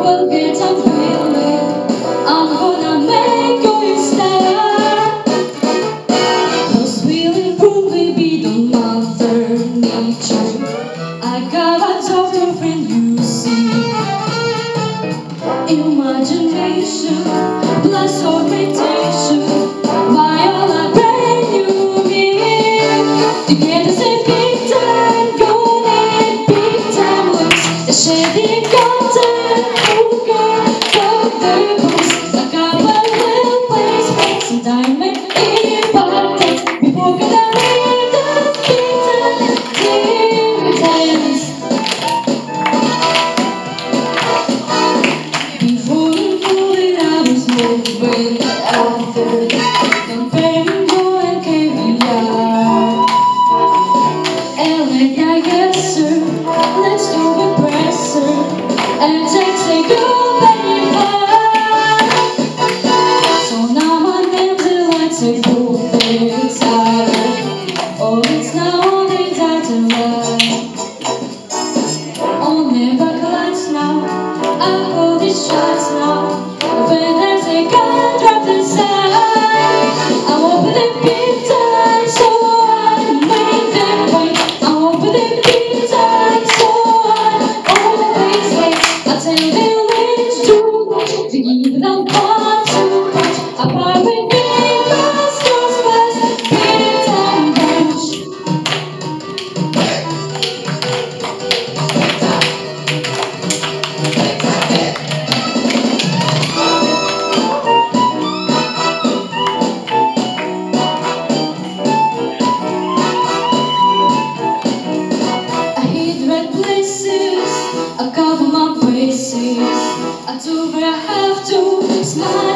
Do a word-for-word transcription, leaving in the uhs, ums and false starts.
will get a feeling. I'm gonna make you stop. Cause really, probably be the mother nature. I got a doctor friend, you see. Imagination, plus orientation. Why all I brand you need to get the same big time, go need big time looks. The shady content, oh girl, go the books. I got a little place, make some diamond important. Before gonna leave the big time, diamonds. Before you knew it, I was moving out there, comparing more and caviar. And like I guess, sir, let's do a presser and take say goodbye. So now my name's a light, say both inside. Oh, it's now on the title line. On the back lights now, I hold these shots now. When there's a gun dropped inside, I'm over the big time, so I make them wait. I'm over the big time, so I always wait. I tell them it's too much to give them one too much. I buy with big girls, girls first, big time bunch. I cover my braces. I do what I have to. Smile.